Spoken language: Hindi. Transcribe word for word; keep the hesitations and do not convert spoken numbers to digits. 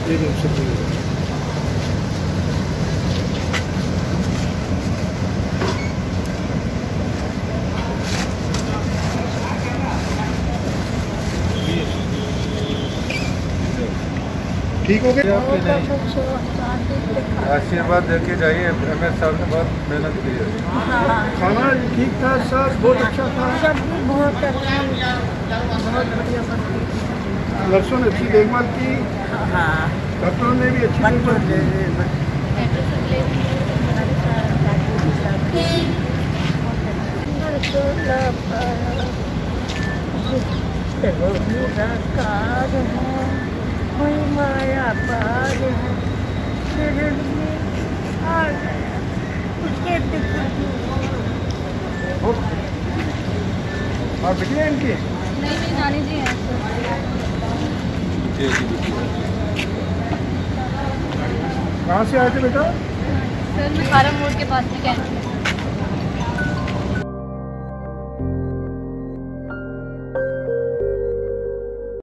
एक मिनट से ठीक हो गया। आशीर्वाद दे के जाइए, एम एस साहब ने बहुत मेहनत की है। खाना ठीक था, सर बहुत अच्छा था, सब्जी बहुत अच्छी, बहुत बढ़िया बनती। नर्सों ने अच्छी देखभाल की, डॉक्टरों ने भी अच्छी देखभाल की। माया पार है उसके और बिटिया इनकी नहीं नहीं नानी जी हैं कहाँ से आए थे बेटा? सर मैं फार्म मोड़ के पास में कैंटीन